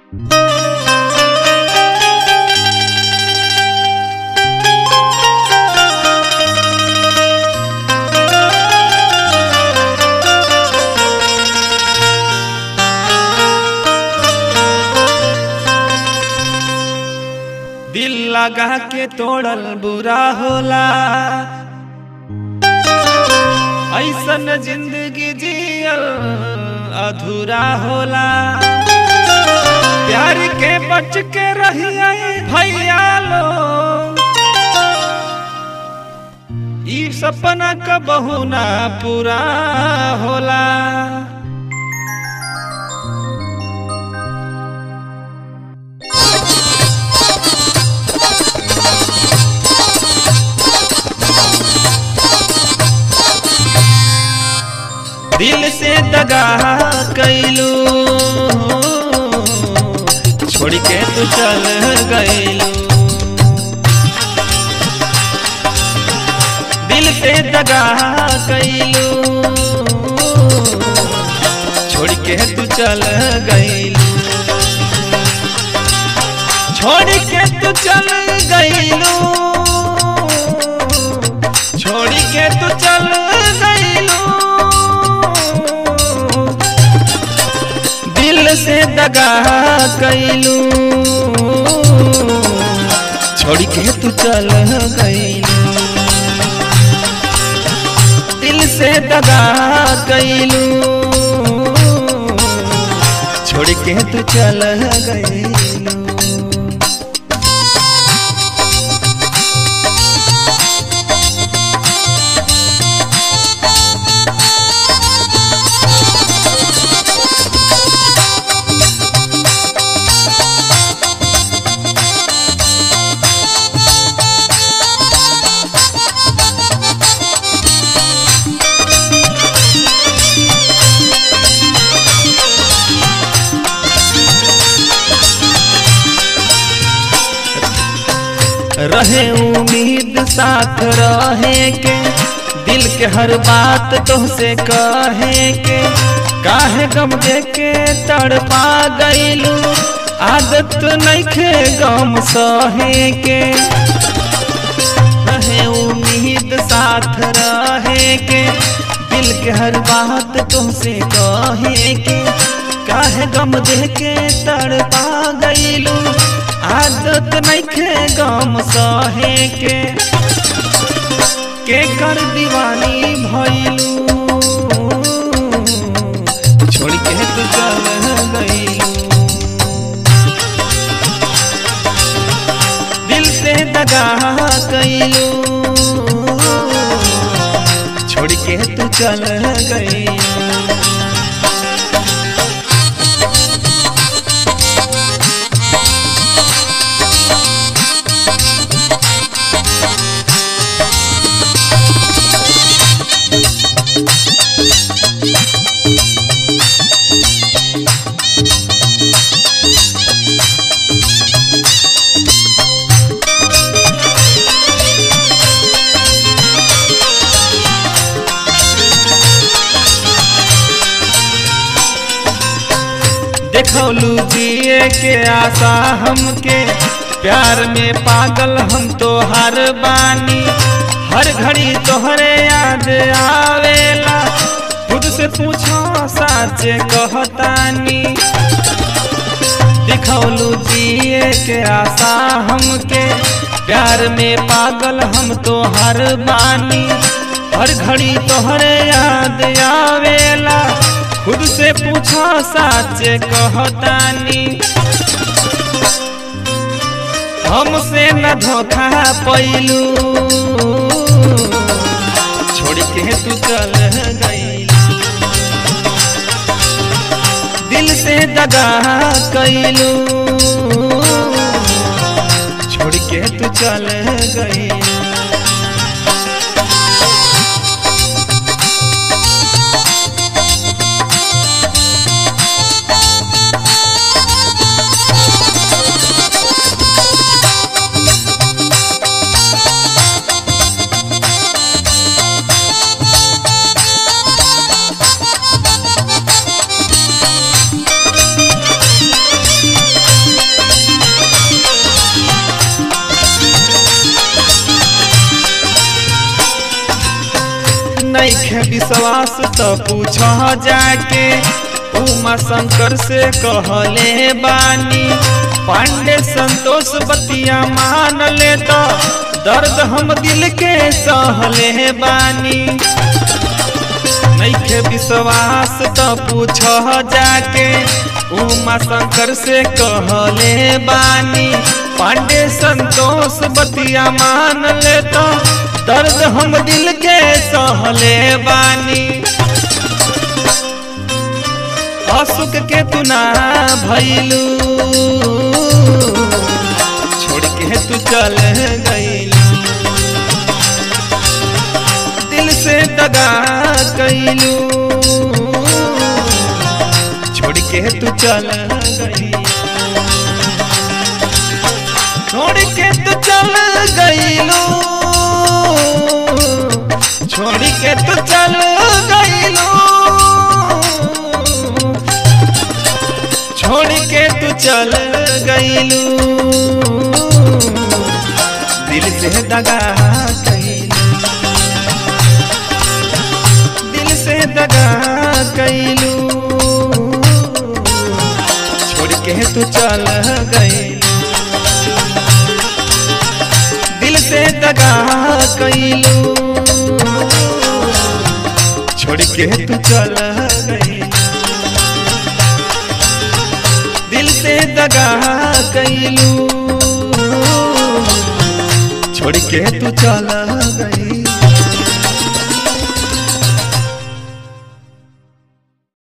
दिल लगा के तोड़ल बुरा होला, ऐसन जिंदगी जियल अधूरा होला। प्यार के बच के रहिया भैया लो, ई सपना कबहू ना पूरा होला। दिल से दगा कैलू, छोड़ के तू चल गईलू। दिल से दगा कैलू, छोड़ के तू चल गईलू। छोड़ के तू चल गईलू, छोड़ के तू चल गईलू। दिल से दगा कैलू, छोड़ के तू चल गईलू। दिल से दगा कैलू, छोड़ के तू चल गईलू। रहे उम्मीद साथ रहे के, दिल के हर बात तोहसे कहे के। काहे गम देके तड़पा गईलू, आदत नइखे गम सहे के। रहे उम्मीद साथ रहे के, दिल के हर बात तुमसे कहे के। काहे गम देके तड़पा गईलू, आदत नइखे गम सहे के कर दीवानी भइलू। छोड़ के तू चल गईलू, दिल से दगा कैलू। छोड़ के तू चल गईलू। देखौलू जिए के आशा हमके, प्यार में पागल हम तो हर बानी। हर घड़ी तोहरे याद आवेला, खुद से पूछो साचे कहतानी। देखौलू जिए के आशा हमके, प्यार में पागल हम तो हर बानी। हर घड़ी तोहरे याद आवेला, खुद से पूछो साचे कहतानी। हमसे न धोखा पैलू, छोड़ के तू चल गईलू। दिल से दगा कैलू, छोड़ के तू चल गईलू। नइखे विश्वास तो पूछ जाके उमा शंकर से कहले बानी। पांडे संतोष बतिया मान ले तो दर्द हम दिल के सहले बानी। नइखे विश्वास तो पूछ जाके उमा शंकर से कहले बानी। पांडे संतोष बतिया मान ले तो दर्द हम दिल के सहले बानी। असुख के तू ना भइलू, छोड़ के तू चल गइलू। दिल से दगा कइलू, छोड़ के तू चल गइलू। छोड़ के तू चल गइलू, छोड़ के तू चल गइलू। छोड़ के तू चल गइलू, दिल से दगा कइलू। दिल से दगा कइलू, छोड़ के तू चल गइलू। दिल से दगा कइलू, छोड़ के तू चल गइलू। दिल से दगा कइलू, छोड़ के तू चल गइलू।